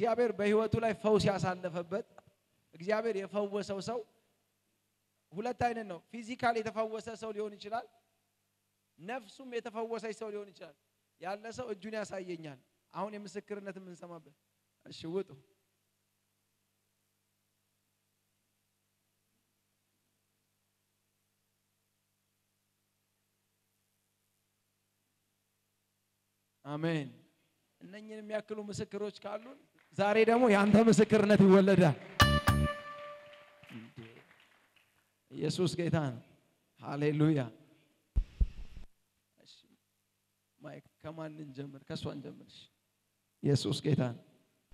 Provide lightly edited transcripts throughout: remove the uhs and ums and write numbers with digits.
እግዚአብሔር በህይወቱ ላይ ፈውስ ያሳለፈበት እግዚአብሔር የፈወሰው ሰው ሁለት አይነት ነው ፊዚካሊ የተፈወሰ ሰው ሊሆን ይችላል ነፍሱም የተፈወሰች ሰው ሊሆን ይችላል ያለ ሰው እጁን ያሳየኛል አሁን የምስክርነት ምን ሰማበት እሺ ውጡ አሜን እነኚህን የሚያክሉ ምስክሮች ካሉ ዛሬ ደግሞ ያንተ ምስክርነት ይወለዳል ኢየሱስ ጌታ ነው ሃሌሉያ እሺ ማይክ ከማን እንጀምር ከሷን ጀምርሽ ኢየሱስ ጌታ ነው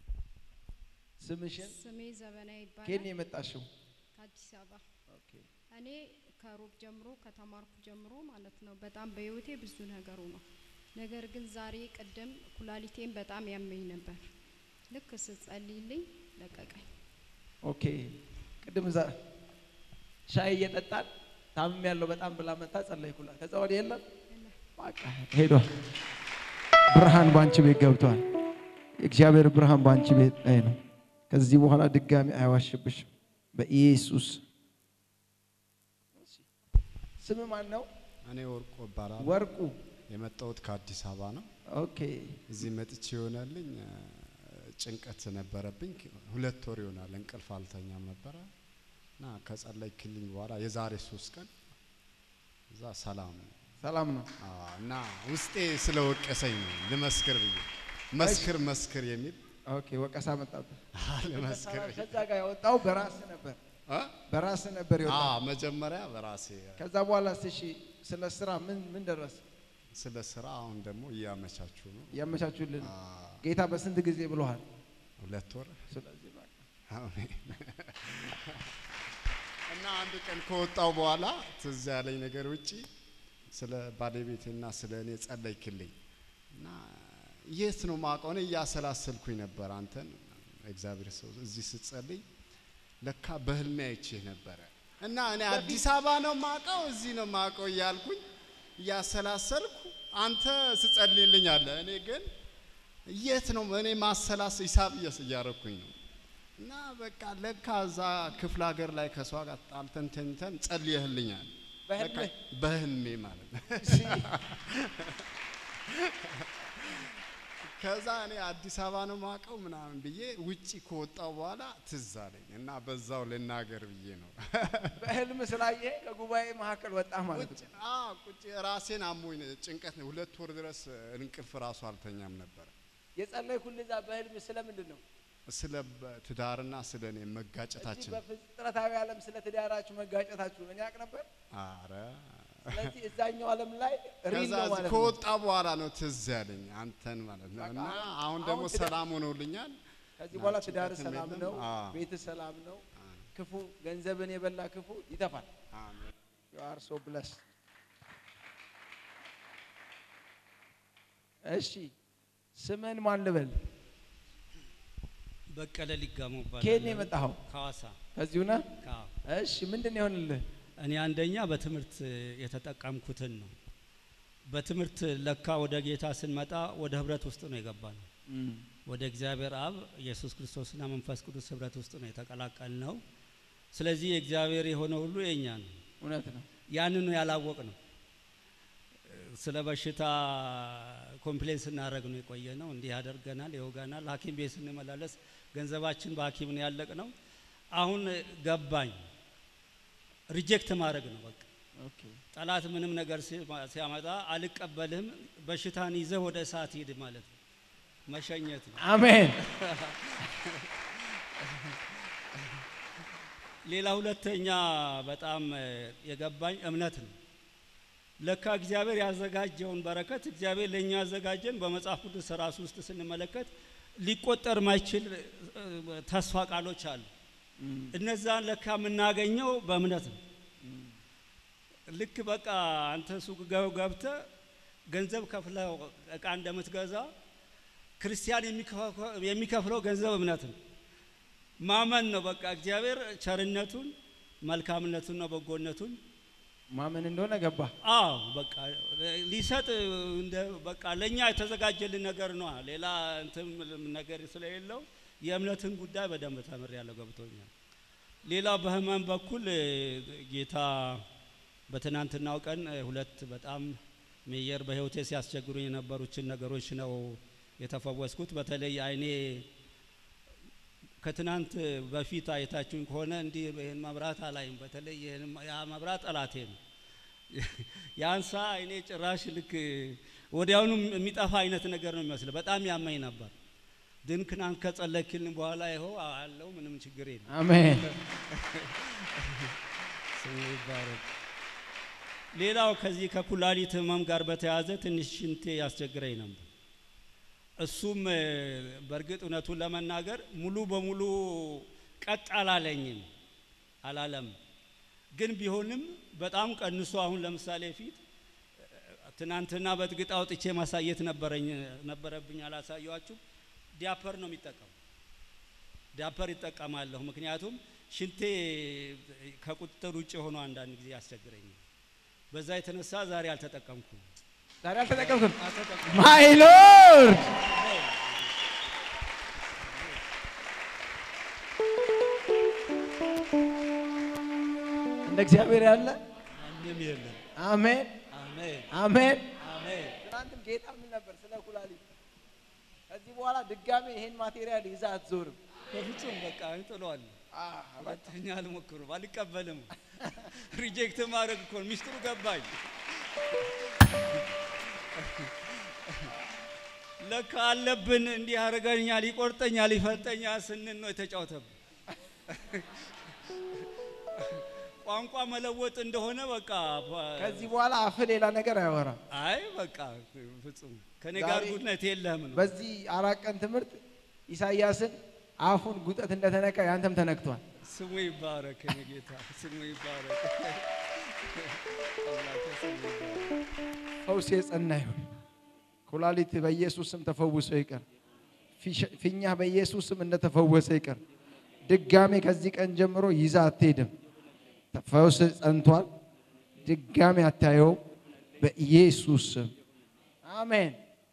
ስምሽን ስሜ ዘበና ይባላል ከኔ የመጣሽው ከአዲስ አበባ ኦኬ እኔ ከሩብ ጀምሮ ከተማርኩ ጀምሮ ማለት ነው በጣም በህይወቴ ብዙ ነገሩ ነው ነገር ግን ዛሬ ቀደም ኩላሊቴን በጣም ያመኝ ነበር ልክ ስጸልይልኝ ለቀቀኝ ኦኬ ቀደም ሻይ እየጠጣን ታምም ያለው በጣም ብላ መጣ ጸለይኩላት ከዛ ወዲህ የለም በቃ ሄዷል ብርሃን ባንቺ ቤት ገብቷል እግዚአብሔር ብርሃን ባንቺ ቤት ላይ ነው ከዚህ በኋላ ድጋሚ አይዋሽብሽ በኢየሱስ ስም ማን ነው እኔ ወርቁ ባላል ወርቁ የመጣሁት ከአዲስ አበባ ነው ኦኬ እዚህ መጥቼ ይሆናልኝ ጭንቀት ነበረብኝ 2 ወር ይሆናል እንቅልፍ አልተኛም ነበርና ከጸለይክልኝ በኋላ የዛሬ 3 ቀን እዛ ሰላም ነው እና ውስጤ ስለወቀሰኝ ነው ለመስከር ብዬ መስክር የሚል ኦኬ ወቀሳ መጣበት ለመስከር ከዛ ጋር ያወጣው በራስ ነበር ይወጣው መጀመሪያ በራሴ ከዛ በኋላ እሺ ስለ ስራ ምን ደረሰ ስለ ስራ አሁን ደግሞ ያመቻቹልን ጌታ በስንት ጊዜ ብሎሃል 2 ወር ስለዚህ በቃ አሜን እና አንድ ቀን ከወጣው በኋላ ትዝ ያለኝ ነገር ውጪ ስለ ባለቤቴና ስለ እኔ ጸለይክልኝ እና የት ነው ማቀው ነው ያሰላሰልኩኝ ነበር አንተን እግዚአብሔር ሰው እዚህ ስትጸልይ ለካ በህልሜ አይቼህ ነበር እና እኔ አዲስ አበባ ነው ማቀው እዚህ ነው ማቀው ያልኩኝ ያሰላሰልኩ አንተ ስትጸልይልኝ አለ እኔ ግን የት ነው እኔ ማሰላስ ሂሳብ ያረኩኝ ነው እና በቃ ለካ ዛ ክፍለ ሀገር ላይ ከሷ ጋር ጣልተን ተንተን ጸልይልኛል በህልሜ ማለት ከዛ እኔ አዲስ አበባ ነው ማቀው ምናምን ብዬ ውጪ ከወጣው በኋላ ትዝ አለኝ እና በዛው ለናገር ብዬ ነው በህልም ስላየ ከጉባኤ መሐከል ወጣ ማለት ነው ቁጭ ራሴን አሞኝ ጭንቀት ነው 2 ወር ድረስ እንቅልፍ ራሱ አልተኛም ነበር የጸለይኩልህ ዛ በህልም ስለምንድን ነው ስለ ትዳርና ስለኔ መጋጨታችን በፍጥረታዊ ዓለም ስለ ትዳራችሁ መጋጨታችሁ እኔ ያቅ ነበር አረ ስለዚህ እዛኛው ዓለም ላይ ሪል ነው ማለት ነው ከወጣ በኋላ ነው ትዝ ያለኝ አንተን ማለት ነው እና አሁን ደግሞ ሰላም ሆኖልኛል ከዚህ በኋላ ትዳር ሰላም ነው ቤት ሰላም ነው ክፉ ገንዘብን የበላ ክፉ ይተፋል አሜን you are so blessed እሺ ስምን ማን ልበል በቀለ ሊጋሙ ባላ ከኔ የመጣው ካዋሳ ከዚሁ ነህ እሺ ምንድነው ይሆንልህ እኔ አንደኛ በትምርት የተጠቀምኩትን ነው በትምርት ለካ ወደ ጌታ ስንመጣ ወደ ህብረት ውስጥ ነው የገባነው ወደ እግዚአብሔር አብ ኢየሱስ ክርስቶስና መንፈስ ቅዱስ ህብረት ውስጥ ነው የተቀላቀልነው ስለዚህ እግዚአብሔር የሆነ ሁሉ የኛ ነው እውነት ነው ያንን ያላወቅ ነው ስለ በሽታ ኮምፕሌንስ እናደርግ ነው የቆየነው እንዲህ ያደርገናል ይወጋናል ሐኪም ቤት ስንመላለስ ገንዘባችን በሐኪም ነው ያለቅነው አሁን ገባኝ ሪጀክት ማድረግ ነው በቃ ኦኬ ጠላት ምንም ነገር ሲያመጣ አልቀበልህም በሽታን ይዘህ ወደ እሳት ሂድ ማለት ነው መሸኘት ነው አሜን ሌላ ሁለተኛ በጣም የገባኝ እምነት ነው ለካ እግዚአብሔር ያዘጋጀውን በረከት እግዚአብሔር ለኛ ያዘጋጀን በመጽሐፍ ቅዱስ ራስ ውስጥ ስንመለከት ሊቆጠር ማይችል ተስፋ ቃሎች አሉ እነዛን ለካ ምናገኘው በእምነት ነው ልክ በቃ አንተ ሱቅ ገብተህ ገንዘብ ከፍለው እቃ እንደምትገዛ ክርስቲያን የሚከፍለው ገንዘብ እምነት ነው ማመን ነው በቃ እግዚአብሔር ቸርነቱን መልካምነቱን ነው በጎነቱን ማመን እንደሆነ ገባ በቃ ሊሰጥ እንደ በቃ ለኛ የተዘጋጀልን ነገር ነው ሌላ እንትን ነገር ስለሌለው የእምነትን ጉዳይ በደንብ ተምሬያለሁ፣ ገብቶኛል። ሌላ በህመም በኩል ጌታ በትናንትናው ቀን ሁለት በጣም ሜየር በህይወቴ ሲያስቸግሩኝ የነበሩትን ነገሮች ነው የተፈወስኩት። በተለይ አይኔ ከትናንት በፊት አይታችሁኝ ከሆነ እንዲህ ይሄን መብራት አላይም። በተለይ ያ መብራት ጠላቴ ነው። ያንሳ አይኔ ጭራሽ ልክ ወዲያውኑ የሚጠፋ አይነት ነገር ነው የሚመስለው። በጣም ያመኝ ነበር። ግን ትናንት ከጸለይክልን በኋላ ይኸው አለው ምንም ችግር የለም። አሜን። ስሙ ይባረክ። ሌላው ከዚህ ከኩላሊት ህመም ጋር በተያያዘ ትንሽ ሽንቴ ያስቸግረኝ ነበር። እሱም በእርግጥ እውነቱን ለመናገር ሙሉ በሙሉ ቀጥ አላለም። ግን ቢሆንም በጣም ቀንሶ አሁን ለምሳሌ ፊት ትናንትና በጥግጥ አውጥቼ ማሳየት ነበረብኝ፣ አላሳየዋችሁ። ዲያፐር ነው የሚጠቀመው። ዲያፐር ይጠቀማለሁ፣ ምክንያቱም ሽንቴ ከቁጥጥር ውጭ ሆኖ አንዳንድ ጊዜ ያስቸግረኛል። በዛ የተነሳ ዛሬ አልተጠቀምኩም። ማይ ሎርድ እንደ እግዚአብሔር ያለ ምንም የለም። አሜን አሜን አሜን አሜን። ትናንትም ጌታ ምን ነበር ስለ ኩላሊት፣ ከዚህ በኋላ ድጋሜ ይሄን ማቴሪያል ይዛ አትዞርም። በፍጹም በቃ እንጥለዋለን። ሁለተኛ አልሞክሩም፣ አልቀበልም። ሪጀክት ማድረግ እኮ ሚስጥሩ ገባኝ። ለካ አለብን እንዲህ ያደርገኛል፣ ይቆርጠኛል፣ ይፈልጠኛል ስንል ነው የተጫወተብን። ቋንቋ መለወጥ እንደሆነ በቃ ከዚህ በኋላ አፍ ሌላ ነገር አያወራም። አይ በቃ ፍጹም ከኔ ጋር ጉድነት የለህም ነው። በዚህ 4 ቀን ትምህርት ኢሳይያስን አፉን ጉጠት እንደተነካ ያንተም ተነክቷል። ስሙ ይባረክ ጌታ፣ ስሙ ይባረክ። ፈውስ የጸና ይሁን። ኩላሊት በኢየሱስ ስም ተፈውሶ ይቀር። ፊኛ በኢየሱስ ስም እንደተፈወሰ ይቀር። ድጋሜ ከዚህ ቀን ጀምሮ ይዛ አትሄድም። ፈውስ ጸንቷል። ድጋሜ አታየው በኢየሱስ ስም አሜን።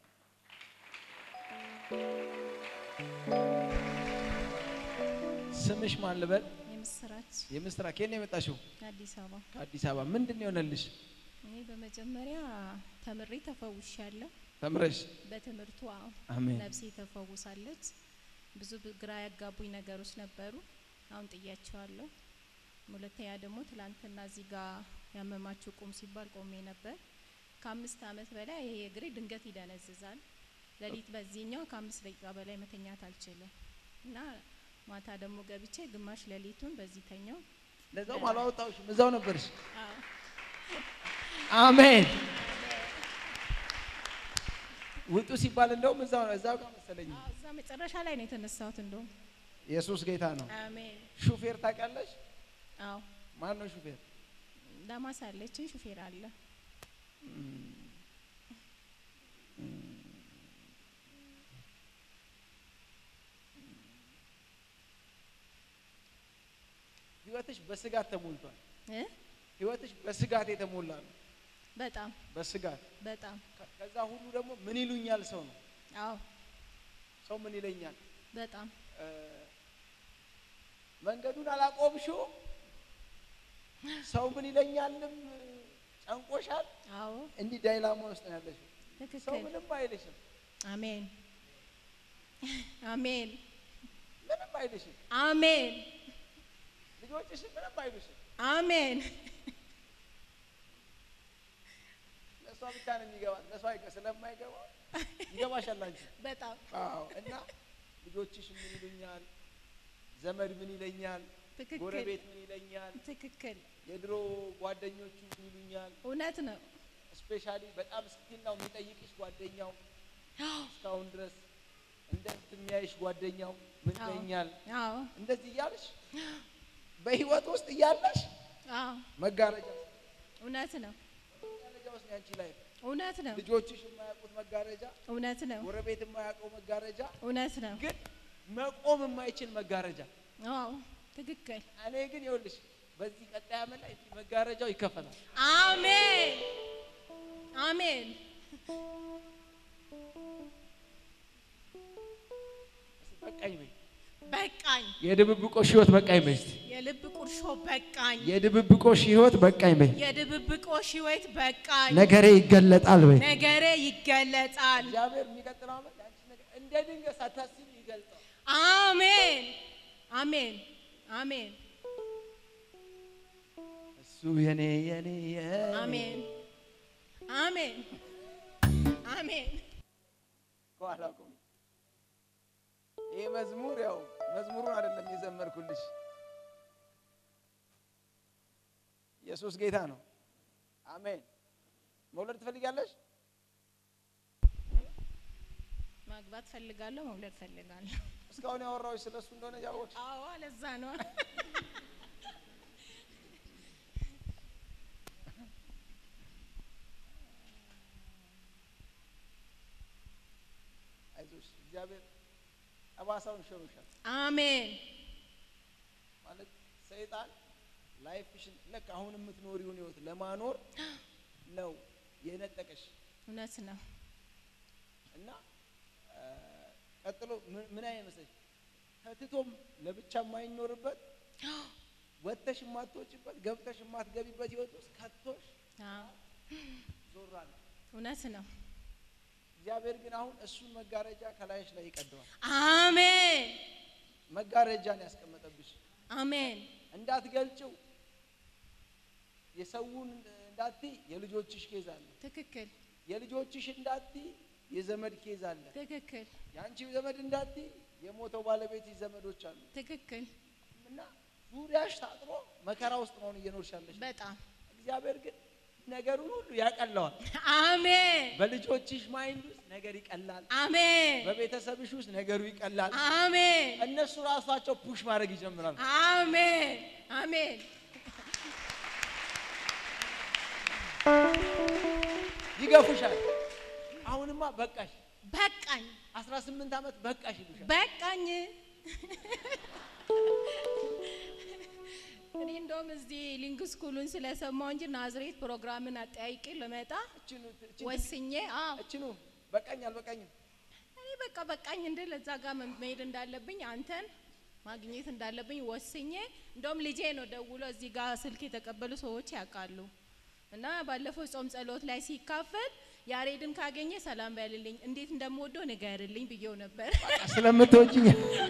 ስምሽ ማን ልበል? የምስራች ከኔ የመጣሽው? ከአዲስ አበባ። ምንድን ነው የሆነልሽ? እኔ በመጀመሪያ ተምሬ ተፈውሻለሁ። ተምረሽ በትምህርቱ አሜን። ነፍሴ ተፈውሳለች። ብዙ ግራ ያጋቡኝ ነገሮች ነበሩ፣ አሁን ጥያቸዋለሁ። ሁለተኛ ደግሞ ትላንትና እዚህ ጋር ያመማችሁ ቁም ሲባል ቆሜ ነበር። ከ5 ዓመት በላይ ይሄ እግሬ ድንገት ይደነዝዛል። ሌሊት በዚህኛው ከ5 ደቂቃ በላይ መተኛት አልችልም እና ማታ ደግሞ ገብቼ ግማሽ ሌሊቱን በዚህ ተኛው። ለዛው አላወጣሁሽም፣ እዛው ነበርሽ። አሜን። ውጡ ሲባል እንደውም እዛው ጋር መሰለኝ። እዛ መጨረሻ ላይ ነው የተነሳሁት። እንደውም ኢየሱስ ጌታ ነው። አሜን። ሹፌር ታውቂያለሽ? አዎ። ማን ነው ሹፌር? ዳማስ አለችን፣ ሹፌር አለ። ህይወትሽ በስጋት ተሞልቷል። ህይወትሽ በስጋት የተሞላ ነው። በጣም በስጋት በጣም። ከዛ ሁሉ ደግሞ ምን ይሉኛል ሰው ነው። አዎ ሰው ምን ይለኛል? በጣም መንገዱን አላቆምሽው፣ ሰው ምን ይለኛልም ጨንቆሻል። አዎ እንዲህ ዳይላማ ውስጥ ነው ያለሽው። ሰው ትክክል። ምንም አይልሽም። አሜን አሜን ምንም አይልሽም። አሜን። ልጆችሽ ምንም አይልሽም። አሜን። ለሷ ብቻ ነው የሚገባ፣ ለሷ ስለማይገባ ይገባሻል አንቺ። በጣም አዎ። እና ልጆችሽ ምን ይሉኛል፣ ዘመድ ምን ይለኛል፣ ትክክል። ጎረቤት ምን ይለኛል፣ ትክክል። የድሮ ጓደኞቹ ምን ይሉኛል። እውነት ነው። ስፔሻሊ በጣም ስቲል ነው የሚጠይቅሽ ጓደኛው፣ እስካሁን ድረስ እንደምትሚያይሽ ጓደኛው ምን ይለኛል። አዎ እንደዚህ እያልሽ በህይወት ውስጥ እያለሽ አዎ መጋረጃ እውነት ነው። መጋረጃ ውስጥ ያንቺ ላይ እውነት ነው። ልጆችሽ የማያውቁት መጋረጃ፣ እውነት ነው። ጎረቤት የማያውቀው መጋረጃ፣ እውነት ነው። ግን መቆም የማይችል መጋረጃ። አዎ ትክክል። እኔ ግን ይኸውልሽ በዚህ ቀጣይ ዓመት ላይ መጋረጃው ይከፈላል። አሜን አሜን። በቃኝ በይ። በቃኝ የድብብቆሽ ህይወት በቃኝ በይ የልብ ቁርሾ በቃኝ የድብብቆሽ ህይወት በቃኝ በይ የድብብቆሽ ህይወት በቃኝ ነገሬ ይገለጣል በይ ነገሬ ይገለጣል እግዚአብሔር የሚቀጥለው አመት አንቺ ነገር እንደ ድንገት ሳታስቢ ይገልጣል አሜን አሜን አሜን እሱ የኔ አሜን አሜን አሜን ቋላቁም ይሄ መዝሙር ያው መዝሙሩን አይደለም የዘመርኩልሽ ኢየሱስ ጌታ ነው አሜን መውለድ ትፈልጊያለሽ ማግባት ፈልጋለሁ መውለድ ፈልጋለሁ እስካሁን ያወራው ስለሱ እንደሆነ ያወቅሽ አዎ ለዛ ነው አይዞሽ እግዚአብሔር አባሳውን ሸሩሻል አሜን ማለት ሰይጣን ላይፍሽን ለካ አሁን የምትኖሪውን ህይወት ለማኖር ነው የነጠቀሽ እውነት ነው እና ቀጥሎ ምን አይመስልሽ ተትቶም ለብቻ የማይኖርበት ወጥተሽ ማትወጪበት ገብተሽ ማትገቢበት ህይወት ውስጥ ከቶሽ ዞራል እውነት ነው እግዚአብሔር ግን አሁን እሱን መጋረጃ ከላይሽ ላይ ይቀደዋል አሜን መጋረጃን ያስቀመጠብሽ አሜን እንዳትገልጭው የሰውን እንዳትይ የልጆችሽ ኬዝ አለ ትክክል የልጆችሽ እንዳትይ የዘመድ ኬዝ አለ ትክክል ያንቺ ዘመድ እንዳትይ የሞተው ባለቤት ዘመዶች አሉ ትክክል እና ዙሪያሽ ታጥሮ መከራ ውስጥ ነው እየኖርሻለሽ በጣም እግዚአብሔር ግን ነገሩን ሁሉ ያቀለዋል አሜን በልጆችሽ ማይንድ ውስጥ ነገር ይቀላል አሜን በቤተሰብሽ ውስጥ ነገሩ ይቀላል አሜን እነሱ ራሳቸው ፑሽ ማድረግ ይጀምራሉ አሜን አሜን ይገፉሻል አሁንማ በቃሽ በቃኝ 18 አመት በቃሽ ይሉሻል በቃኝ እኔ እንደውም እዚህ ሊንክ ስኩሉን ስለሰማው እንጂ ናዝሬት ፕሮግራምን አጠያይቄ ለመጣ ወስኜ እቺኑ በቃኝ አልበቃኝም እኔ በቃ በቃኝ እንደ ለዛ ጋር መሄድ እንዳለብኝ አንተን ማግኘት እንዳለብኝ ወስኜ እንደውም ልጄ ነው ደውሎ እዚህ ጋር ስልክ የተቀበሉ ሰዎች ያውቃሉ እና ባለፈው ጾም ጸሎት ላይ ሲካፈል ያሬድን ካገኘ ሰላም በልልኝ እንዴት እንደምወደው ንገርልኝ ብዬው ነበር ስለምትወጂኝ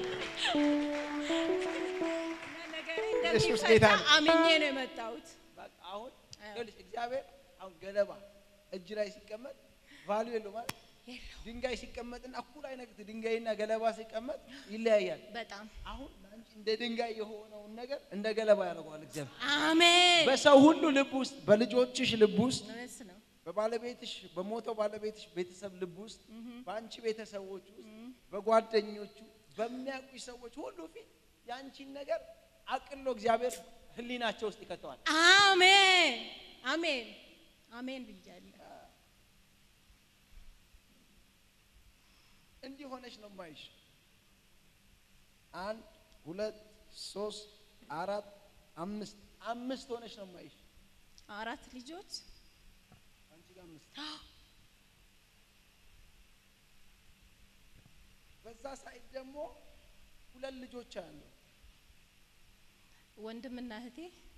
ኢየሱስ ጌታ አምኜ ነው የመጣሁት በቃ አሁን ልጅ እግዚአብሔር አሁን ገለባ እጅ ላይ ሲቀመጥ ቫልዩ የለው ማለት ድንጋይ ሲቀመጥና እኩል አይነት ድንጋይና ገለባ ሲቀመጥ ይለያያል በጣም አሁን አንቺ እንደ ድንጋይ የሆነውን ነገር እንደ ገለባ ያደርጋል እግዚአብሔር አሜን በሰው ሁሉ ልብ ውስጥ በልጆችሽ ልብ ውስጥ ነው በባለቤትሽ በሞተው ባለቤትሽ ቤተሰብ ልብ ውስጥ በአንቺ ቤተሰቦች ውስጥ በጓደኞቹ በሚያውቁሽ ሰዎች ሁሉ ፊት ያንቺን ነገር አቅሎ እግዚአብሔር ህሊናቸው ውስጥ ይከተዋል አሜን አሜን አሜን ብያለሁ እንዲህ ሆነሽ ነው ማይሽ 1 2 3 4 5 ሆነሽ ነው ማይሽ 4 ልጆች አንቺ ጋር 5 በዛ ሳይድ ደግሞ 2 ልጆች አሉ ወንድምና እህቴ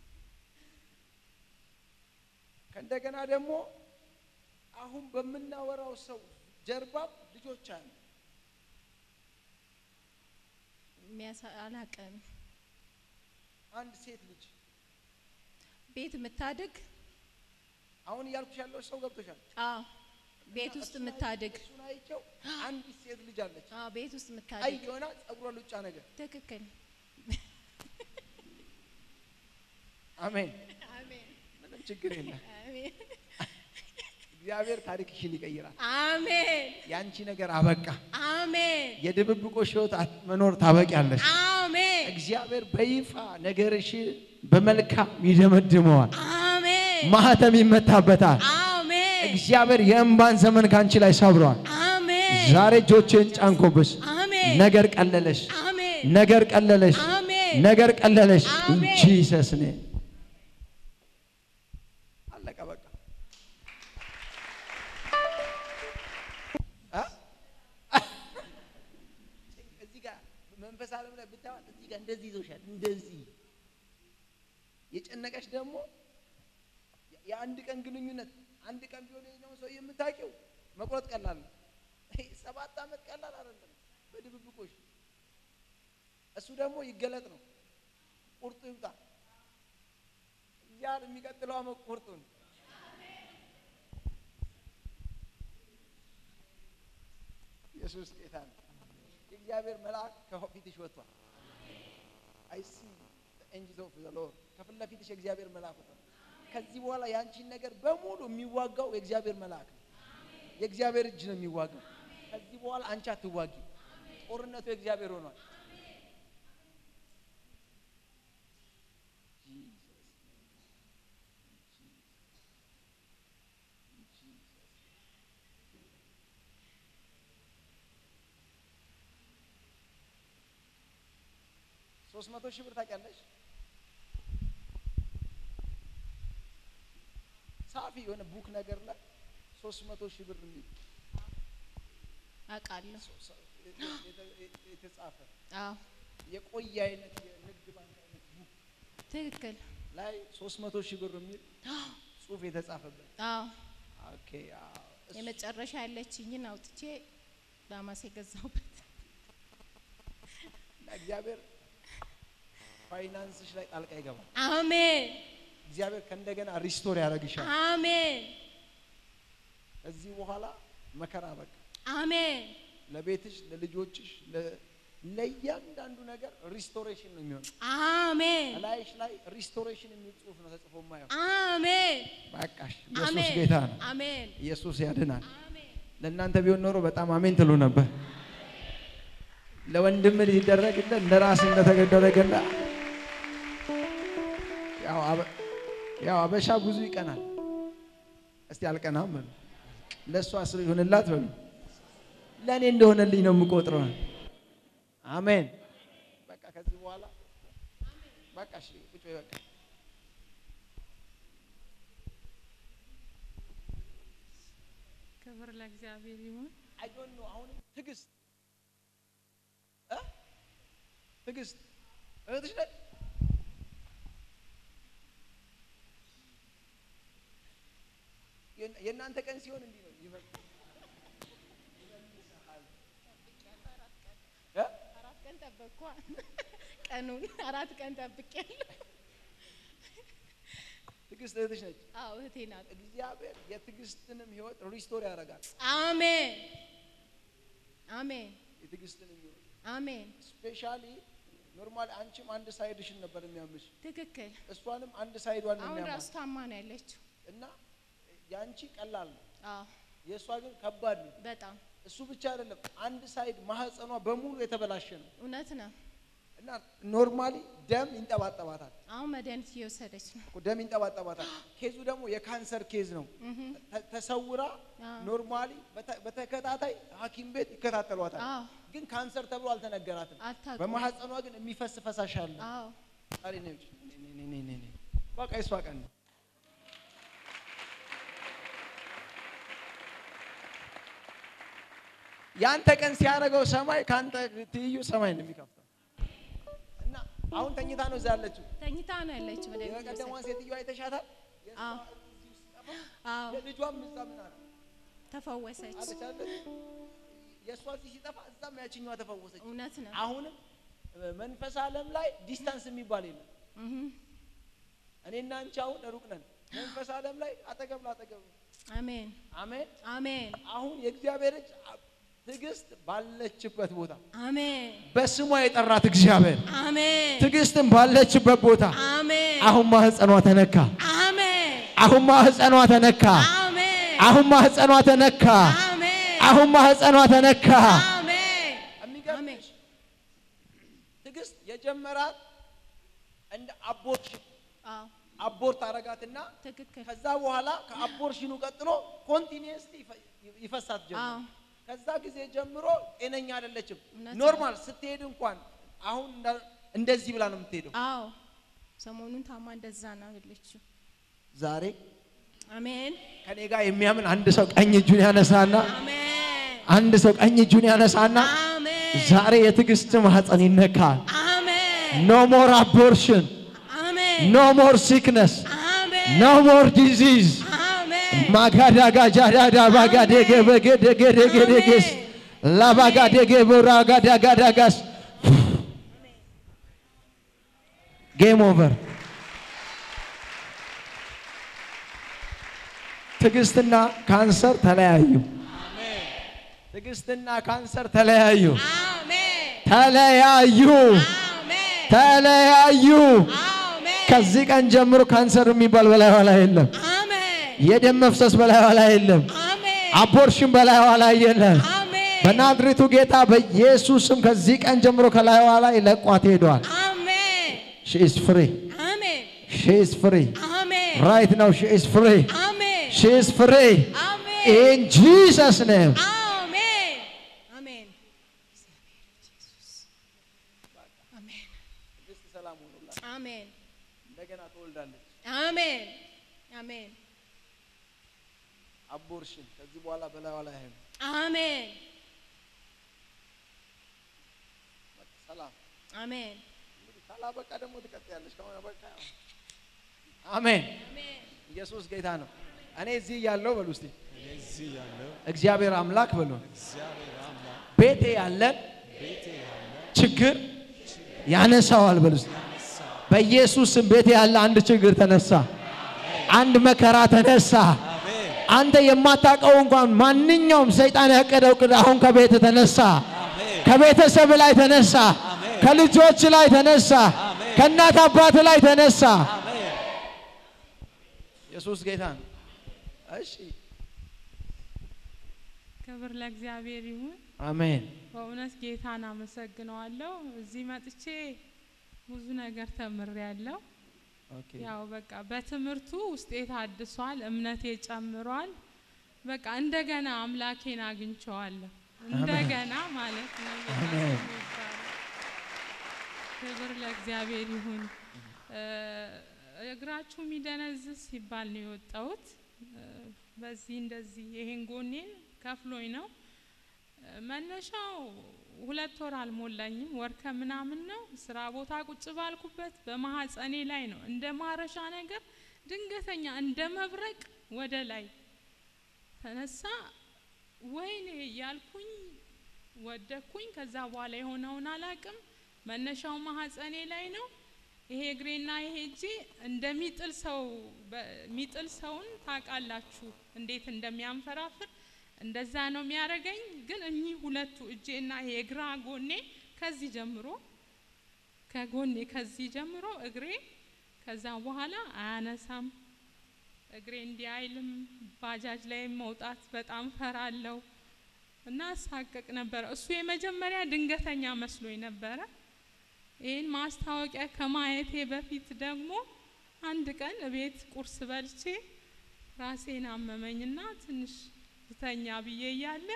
ከእንደገና ደግሞ አሁን በመናወራው ሰው ጀርባ ልጆች አሉ አላቀም አንድ ሴት ልጅ ቤት የምታድግ አሁን ያልኩሽ ያለው ሰው ገብቶሻል ቤት ውስጥ የምታድግ እሱን አይቼው አንድ ሴት ልጅ አለች ቤት ውስጥ የምታድግ አይዮና ጸጉሯ ሉጫ ነገር ትክክል አሜን አሜን ምንም ችግር የለም አሜን እግዚአብሔር ታሪክሽን ይቀይራል አሜን ያንቺ ነገር አበቃ አሜን የድብብቆሽ ህይወት መኖር ታበቂያለሽ አሜን እግዚአብሔር በይፋ ነገርሽ በመልካም ይደመድመዋል አሜን ማህተም ይመታበታል አሜን እግዚአብሔር የእንባን ዘመን ካንቺ ላይ ሰብሯል አሜን ዛሬ እጆችን ጫንኮብሽ አሜን ነገር ቀለለሽ አሜን ነገር ቀለለሽ አሜን ነገር ቀለለሽ አሜን ኢየሱስ ኔም አለቀ በቃ እዚህ ጋር መንፈስ ዓለም ላይ ብታዋት እዚህ ጋር እንደዚህ ይዞሻል እንደዚህ የጨነቀሽ ደግሞ የአንድ ቀን ግንኙነት አንድ ቀን ቢሆን ነው ሰው የምታውቂው መቁረጥ ቀላል ነው 7 ዓመት ቀላል አይደለም በድብብቆሽ እሱ ደግሞ ይገለጥ ነው ቁርጡ ይምጣ ያር የሚቀጥለው አመት ቁርጡን ኢየሱስ ጌታ ነው የእግዚአብሔር መልአክ ከፊትሽ ወጥቷል I see the angels of the Lord ከፊት ለፊትሽ የእግዚአብሔር መልአክ ወጥቷል ከዚህ በኋላ ያንቺን ነገር በሙሉ የሚዋጋው የእግዚአብሔር መልአክ ነው የእግዚአብሔር እጅ ነው የሚዋጋው ከዚህ በኋላ አንቺ አትዋጊ ጦርነቱ የእግዚአብሔር ሆኗል $300,000 ብር ታውቂያለሽ ሳፊ የሆነ ቡክ ነገር ላይ 300,000 ብር የሚል አቃለሁ የተጻፈ አዎ የቆየ አይነት የንግድ ባንክ አይነት ቡክ ትክክል ላይ 300,000 ብር የሚል ጽሁፍ የተጻፈበት አዎ ኦኬ የመጨረሻ ያለችኝን አውጥቼ ዳማስ የገዛሁበት እግዚአብሔር ፋይናንስሽ ላይ ጣልቃ ይገባል አሜን እግዚአብሔር ከእንደገና ሪስቶር ያደርግሻል አሜን ከዚህ በኋላ መከራ በቃ አሜን ለቤትሽ ለልጆችሽ ለእያንዳንዱ ነገር ሪስቶሬሽን ነው የሚሆነው አሜን ላይሽ ላይ ሪስቶሬሽን የሚል ጽሁፍ ነው ተጽፎ ማየው አሜን በቃሽ ኢየሱስ ጌታ ነው አሜን ኢየሱስ ያድናል አሜን ለእናንተ ቢሆን ኖሮ በጣም አሜን ትሉ ነበር ለወንድም ሊደረግልህ ለራስ እንደተገደረገላ ያው አበሻ ብዙ ይቀናል እስቲ አልቀናም በሉ ለሷ አስሩ ይሆንላት በሉ ለኔ እንደሆነልኝ ነው የምቆጥረው አሜን በቃ ከዚህ በኋላ በቃ እሺ ቁጭ በቃ ክብር ለእግዚአብሔር ይሁን I don't know አሁን ትግስት እህትሽ ነች የእናንተ ቀን ሲሆን እንዲህ ነው ይመጣል አራት ቀን ጠበቅኳ ቀኑን 4 ቀን ጠብቄያለሁ ትግስት እህትሽ ነች አዎ እህቴ ናት እግዚአብሔር የትግስትንም ህይወት ሪስቶር ያደርጋል አሜን አሜን የትግስትንም ህይወት አሜን ስፔሻሊ ኖርማሊ አንቺም አንድ ሳይድሽን ነበር የሚያምሽ ትክክል እሷንም አንድ ሳይዷን ነው አሁን የሚያምሽ ራስ ታማ ነው ያለችው እና ያንቺ ቀላል ነው አዎ የሷ ግን ከባድ ነው በጣም እሱ ብቻ አይደለም አንድ ሳይድ ማህፀኗ በሙሉ የተበላሸ ነው እውነት ነው እና ኖርማሊ ደም ይንጠባጠባታል አሁን መድኃኒት እየወሰደች ነው ደም ይንጠባጠባታል ኬዙ ደግሞ የካንሰር ኬዝ ነው ተሰውራ ኖርማሊ በተከታታይ ሐኪም ቤት ይከታተሏታል ግን ካንሰር ተብሎ አልተነገራትም በማህፀኗ ግን የሚፈስ ፈሳሽ አለ አዎ አሬ ነው ኔ በቃ እሷ ቀን ነው ያንተ ቀን ሲያደርገው ሰማይ ካንተ ትይዩ ሰማይ ነው የሚከፍተው እና አሁን ተኝታ ነው እዛ ያለችው ተኝታ ነው ያለችው ወደ የቀደሟን ሴትዮ አይተሻታል አዎ አዎ የልጇም እዛ ምን አለ ተፈወሰች የሷ ሲጠፋ እዛም ያቺኛዋ ተፈወሰች እውነት ነው አሁንም መንፈስ ዓለም ላይ ዲስታንስ የሚባል የለም እኔና አንቺ አሁን ሩቅ ነን መንፈስ ዓለም ላይ አጠገብ ላጠገብ አሜን አሜን አሜን አሁን የእግዚአብሔር እጅ ትግስት ባለችበት ቦታ አሜን በስሟ የጠራት እግዚአብሔር አሜን ትግስትን ባለችበት ቦታ አሜን አሁን ማህፀኗ ተነካ አሜን አሁን ማህፀኗ ተነካ አሜን አሁን ማህፀኗ ተነካ አሜን አሁን ማህፀኗ ተነካ አሜን አሜን ትግስት የጀመራት እንደ አቦርሽን አቦርት አረጋትና ትክክል ከዛ በኋላ ከአቦርሽኑ ቀጥሎ ኮንቲኒየስሊ ይፈሳት ጀመረ ከዛ ጊዜ ጀምሮ ጤነኛ አይደለችም ኖርማል ስትሄድ እንኳን አሁን እንደዚህ ብላ ነው የምትሄደው አዎ ሰሞኑን ታማ እንደዛ ነው ያለችው ዛሬ አሜን ከኔ ጋር የሚያምን አንድ ሰው ቀኝ እጁን ያነሳና አሜን አንድ ሰው ቀኝ እጁን ያነሳና አሜን ዛሬ የትዕግስት ማህፀን ይነካል። አሜን no more abortion, አሜን no more sickness, አሜን no more disease. አሜን ማጋዳጋጃዳዳ ባጋዴገበገደገደገደገስ ላባጋዴገበራጋዳጋዳጋስ ጌም ኦቨር። ትዕግስትና ካንሰር ተለያዩ። ትዕግስትና ካንሰር ተለያዩ። አሜን ተለያዩ። አሜን ተለያዩ። አሜን ከዚህ ቀን ጀምሮ ካንሰር የሚባል በላይዋ ላይ የለም። አሜን የደም መፍሰስ በላይዋ ላይ የለም። አሜን አቦርሽን በላይዋ ላይ የለም። አሜን በናዝሬቱ ጌታ በኢየሱስም ከዚህ ቀን ጀምሮ ከላይዋ ላይ ለቋት ሄዷል። አሜን she is free, አሜን she is free አሜን right now, she is free, አሜን she is free አሜን in Jesus name. አሜን አሜን አሜን አሜን እንደገና ትወልዳለች። አሜን አሜን አቦርሽን ከዚህ በኋላ በላይዋ ላይ አይሆንም። አሜን ሰላም አሜን ካላበቃ ደግሞ ትቀጥያለሽ። ከሆነ በቃ አሜን። አሜን ኢየሱስ ጌታ ነው። እኔ እዚህ ያለው በሉ እስቲ እዚህ ያለው እግዚአብሔር አምላክ በሉ እግዚአብሔር አምላክ ቤቴ ያለን ቤቴ ያለ ችግር ያነሳዋል በሉ እስቲ። በኢየሱስ ስም ቤቴ ያለ አንድ ችግር ተነሳ። አንድ መከራ ተነሳ። አንተ የማታውቀው እንኳን ማንኛውም ሰይጣን ያቀደው ቅድ አሁን ከቤት ተነሳ። ከቤተሰብ ላይ ተነሳ። ከልጆች ላይ ተነሳ። ከእናት አባት ላይ ተነሳ። ኢየሱስ ጌታ ነው። እሺ ክብር ለእግዚአብሔር ይሁን። አሜን። በእውነት ጌታን አመሰግነዋለሁ። እዚህ መጥቼ ብዙ ነገር ተምሬያለሁ። ኦኬ ያው በቃ በትምህርቱ ውስጤ ታድሷል፣ እምነቴ ጨምሯል። በቃ እንደገና አምላኬን አግኝቼዋለሁ። እንደገና ማለት ነው። አሜን። ክብር ለእግዚአብሔር ይሁን። እግራችሁ የሚደነዝዝ ሲባል ነው የወጣሁት። በዚህ እንደዚህ ይሄን ጎኔን ከፍሎኝ ነው። መነሻው 2 ወር አልሞላኝም፣ ወር ከምናምን ነው። ስራ ቦታ ቁጭ ባልኩበት በማህፀኔ ላይ ነው እንደ ማረሻ ነገር ድንገተኛ እንደ መብረቅ ወደ ላይ ተነሳ። ወይኔ ያልኩኝ ወደኩኝ። ከዛ በኋላ የሆነውን አላቅም። መነሻው ማህፀኔ ላይ ነው። ይሄ እግሬና ይሄ እጄ እንደሚጥል ሰው ሚጥል ሰውን ታውቃላችሁ እንዴት እንደሚያንፈራፍር እንደዛ ነው የሚያረገኝ። ግን እኚህ ሁለቱ እጄና ይሄ እግራ ጎኔ ከዚህ ጀምሮ ከጎኔ ከዚህ ጀምሮ እግሬ ከዛ በኋላ አያነሳም። እግሬ እንዲያይልም ባጃጅ ላይ መውጣት በጣም ፈራለሁ እና ሳቀቅ ነበር። እሱ የመጀመሪያ ድንገተኛ መስሎኝ ነበረ። ይሄን ማስታወቂያ ከማየቴ በፊት ደግሞ አንድ ቀን ቤት ቁርስ በልቼ ራሴን አመመኝና ትንሽ ተኛ ብዬ ያለ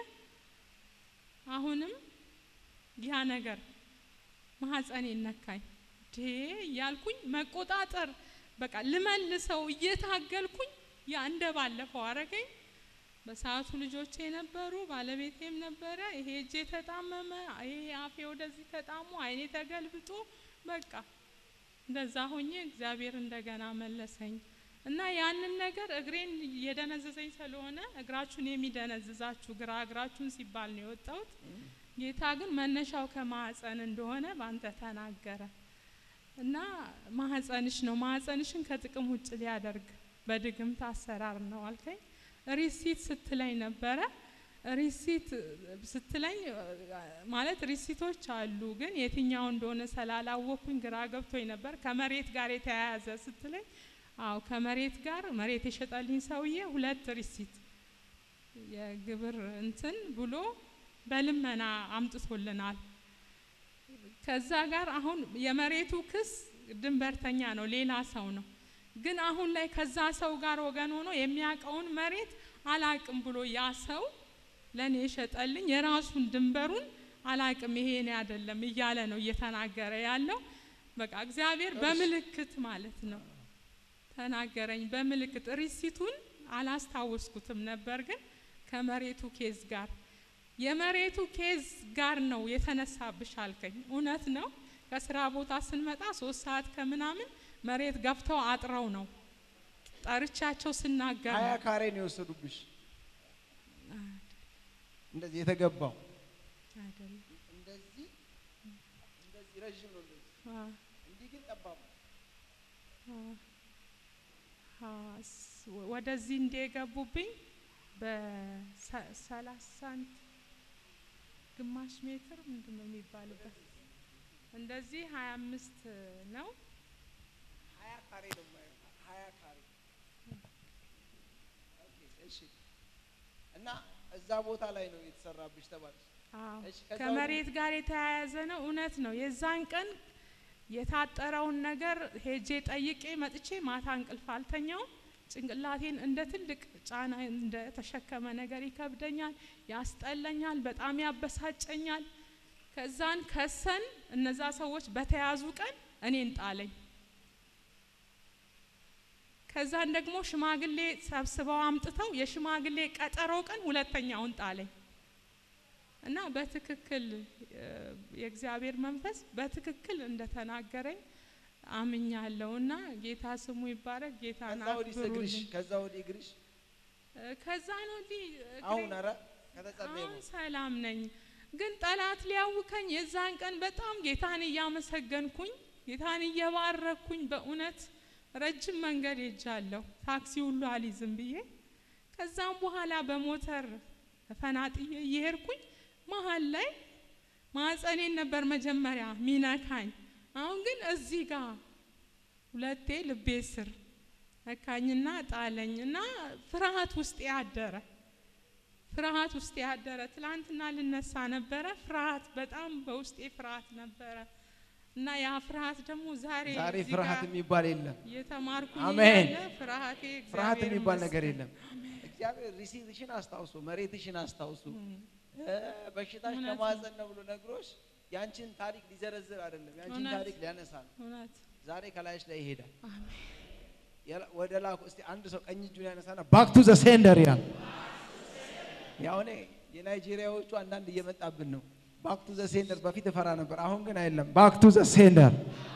አሁንም ያ ነገር ማህፀኔ ነካኝ። ያልኩኝ መቆጣጠር በቃ ልመልሰው እየታገልኩኝ ያ እንደባለፈው አረገኝ። በሰዓቱ ልጆቼ ነበሩ፣ ባለቤቴም ነበረ። ይሄ እጄ ተጣመመ፣ ይሄ አፌ ወደዚህ ተጣሙ፣ አይኔ ተገልብጦ በቃ እንደዛ ሆኜ እግዚአብሔር እንደገና መለሰኝ እና ያንን ነገር እግሬን የደነዘዘኝ ስለሆነ እግራችሁን የሚደነዝዛችሁ ግራ እግራችሁን ሲባል ነው የወጣሁት። ጌታ ግን መነሻው ከማህፀን እንደሆነ ባንተ ተናገረ እና ማህፀንሽ ነው፣ ማህፀንሽን ከጥቅም ውጭ ሊያደርግ በድግምት አሰራር ነው አልከኝ። ሪሲት ስትለኝ ነበረ። ሪሲት ስትለኝ ማለት ሪሲቶች አሉ፣ ግን የትኛው እንደሆነ ስላላወኩኝ ግራ ገብቶኝ ነበር። ከመሬት ጋር የተያያዘ ስትለኝ አው ከመሬት ጋር መሬት የሸጠልኝ ሰውዬ 2 ሪሲት የግብር እንትን ብሎ በልመና አምጥቶልናል። ከዛ ጋር አሁን የመሬቱ ክስ ድንበርተኛ ነው፣ ሌላ ሰው ነው። ግን አሁን ላይ ከዛ ሰው ጋር ወገን ሆኖ የሚያቀውን መሬት አላቅም ብሎ ያ ሰው ለኔ የሸጠልኝ የራሱን ድንበሩን አላቅም ይሄ ነው አይደለም እያለ ነው እየተናገረ ያለው። በቃ እግዚአብሔር በምልክት ማለት ነው ተናገረኝ። በምልክት ሪሲቱን አላስታወስኩትም ነበር፣ ግን ከመሬቱ ኬዝ ጋር የመሬቱ ኬዝ ጋር ነው የተነሳብሽ አልከኝ። እውነት ነው። ከስራ ቦታ ስንመጣ 3 ሰዓት ከምናምን መሬት ገፍተው አጥረው ነው ጠርቻቸው ስናገር 20 ካሬ ነው የወሰዱብሽ እንደዚህ የተገባው አይደል? እንደዚህ ረጅም ነው እንደዚህ እንዲህ ግን ጠባብ ወደዚህ እንደገቡብኝ በ30 ግማሽ ሜትር ምንድነው የሚባልበት እንደዚህ 25 ነው 20 ካሬ ነው ማለት 20 ካሬ ኦኬ እሺ እና እዛ ቦታ ላይ ነው የተሰራብሽ ተባልሽ እሺ ከመሬት ጋር የተያያዘ ነው እውነት ነው የዛን ቀን የታጠረውን ነገር ሄጄ ጠይቄ መጥቼ ማታ እንቅልፍ አልተኛው ጭንቅላቴን እንደ ትልቅ ጫና እንደ ተሸከመ ነገር ይከብደኛል ያስጠለኛል በጣም ያበሳጨኛል ከዛን ከሰን እነዛ ሰዎች በተያዙ ቀን እኔን ጣለኝ ከዛን ደግሞ ሽማግሌ ሰብስበው አምጥተው የሽማግሌ ቀጠሮ ቀን ሁለተኛውን ጣለኝ እና በትክክል የእግዚአብሔር መንፈስ በትክክል እንደተናገረኝ አምኛለሁና ጌታ ስሙ ይባረክ ጌታና አክብሩልኝ ከዛ ወዲህ እግርሽ ከዛ ነው እንዲህ አሁን አረ ከተጸለየ ነው ሰላም ነኝ ግን ጠላት ሊያውከኝ የዛን ቀን በጣም ጌታን እያመሰገንኩኝ ጌታን እየባረኩኝ በእውነት ረጅም መንገድ ሄጃለሁ ታክሲ ሁሉ አልይዝም ብዬ ከዛም በኋላ በሞተር ፈናጥዬ እየሄድኩኝ መሃል ላይ ማህፀኔን ነበር መጀመሪያ ሚነካኝ አሁን ግን እዚህ ጋር ሁለቴ ልቤ ስር ነካኝና ጣለኝና ፍርሃት ውስጥ ያደረ ትላንትና ልነሳ ነበረ ፍርሃት በጣም በውስጤ ፍርሃት ነበረ እና ያ ፍርሃት ደግሞ ዛሬ ፍርሃት የሚባል የለም የተማርኩኝ አሜን ፍርሃት የሚባል ነገር የለም እግዚአብሔር ሪሲቭሽን አስታውሱ መሬትሽን አስታውሱ በሽታሽ ከማዘን ነው ብሎ ነግሮሽ ያንቺን ታሪክ ሊዘረዝር አይደለም ያንቺን ታሪክ ሊያነሳ ነው እውነት ዛሬ ከላይሽ ላይ ይሄዳል አሜን ወደ ላኩ እስቲ አንድ ሰው ቀኝ እጁን ያነሳና ባክ ቱ ዘ ሴንደር ይላል ያው እኔ የናይጄሪያዎቹ አንዳንድ እየመጣብን ነው ባክ ቱ ዘ ሴንደር በፊት ፈራ ነበር አሁን ግን አይደለም ባክ ቱ ዘ ሴንደር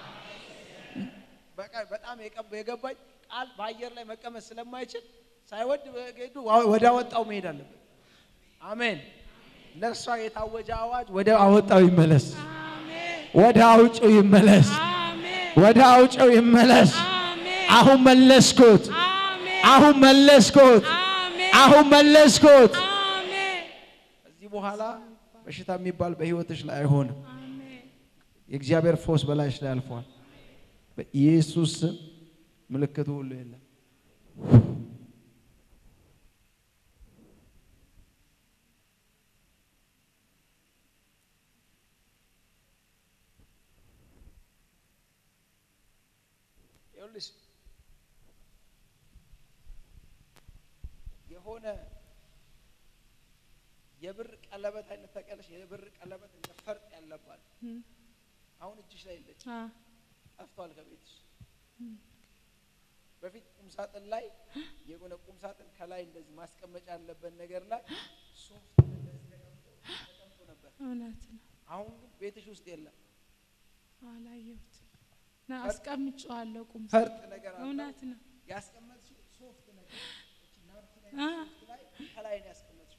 በቃ በጣም የገባኝ ቃል በአየር ላይ መቀመጥ ስለማይችል ሳይወድ በገዱ ወደ አወጣው መሄድ አለበት አሜን ለሷ የታወጀ አዋጅ ወደ አወጣው ይመለስ አሜን ወደ አውጪው ይመለስ አሜን ወደ አውጪው ይመለስ አሜን አሁን መለስኩት አሜን አሁን መለስኩት አሜን አሁን መለስኩት አሜን ከዚህ በኋላ በሽታ የሚባል በህይወትሽ ላይ አይሆንም አሜን የእግዚአብሔር ፎስ በላይሽ ላይ አልፏል በኢየሱስ ምልክቱ ሁሉ የለም ይኸውልሽ የሆነ የብር ቀለበት አይነት ተቀለሽ የብር ቀለበት እንደ ፈርጥ ያለባት አሁን እጅሽ ላይ የለች ጠፍቷል ከቤትሽ በፊት ቁምሳጥን ላይ የሆነ ቁምሳጥን ከላይ እንደዚህ ማስቀመጫ ያለበት ነገር ላይ ሶፍት እንደዚህ ተቀምጦ ነበር እውነት ነው አሁን ግን ቤትሽ ውስጥ የለም አላየሁት ና አስቀምጫለሁ ቁም ፈርጥ ነገር አለ እውነት ነው ያስቀመጥሽው ሶፍት ነገር እቺ ናፕኪን ላይ ከላይ ነው ያስቀመጥሽው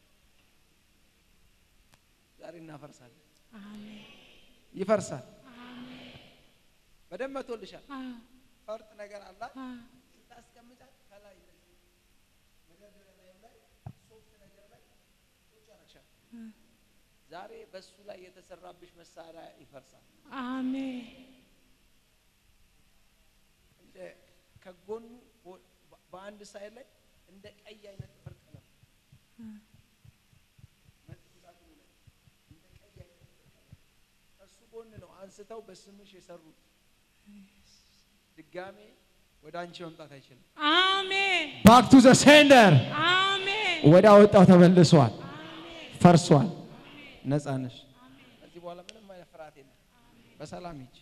ዛሬ እናፈርሳለን አሜን ይፈርሳል አሜን በደም መቶልሻል ፈርጥ ነገር አላት ስታስቀምጫት ከላይ እንደዚህ መደርደሪያ ላይ ሶፍት ነገር ላይ ቁጭ አረግሻል ዛሬ በሱ ላይ የተሰራብሽ መሳሪያ ይፈርሳል አሜን እንደ ከጎኑ በአንድ ሳይድ ላይ እንደ ቀይ አይነት ፍርቅ ነው እሱ ጎን ነው አንስተው በስምሽ የሰሩት ድጋሜ ወደ አንቺ መምጣት አይችልም አሜን ባክ ቱ ዘ ሴንደር አሜን ወደ አወጣው ተመልሷል ፈርሷል ነፃ ነሽ ከዚህ በኋላ ምንም አይነት ፍርሃት የለም በሰላም ሂጂ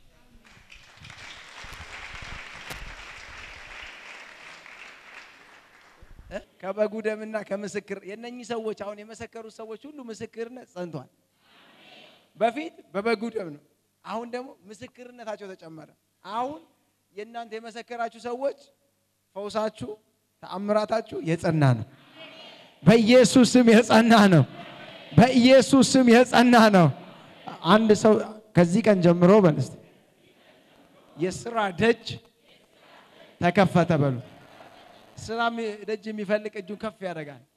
ከበጉ ደምና ከምስክር የነኚህ ሰዎች አሁን የመሰከሩት ሰዎች ሁሉ ምስክርነት ጸንቷል። በፊት በበጉ ደም ነው። አሁን ደግሞ ምስክርነታቸው ተጨመረ። አሁን የእናንተ የመሰከራችሁ ሰዎች ፈውሳችሁ ተአምራታችሁ የጸና ነው። በኢየሱስ ስም የጸና ነው። በኢየሱስ ስም የጸና ነው። አንድ ሰው ከዚህ ቀን ጀምሮ በልስ የሥራ ደጅ ተከፈተ በሉ። ስራ ደጅ የሚፈልቅ እጁን ከፍ ያደርጋል።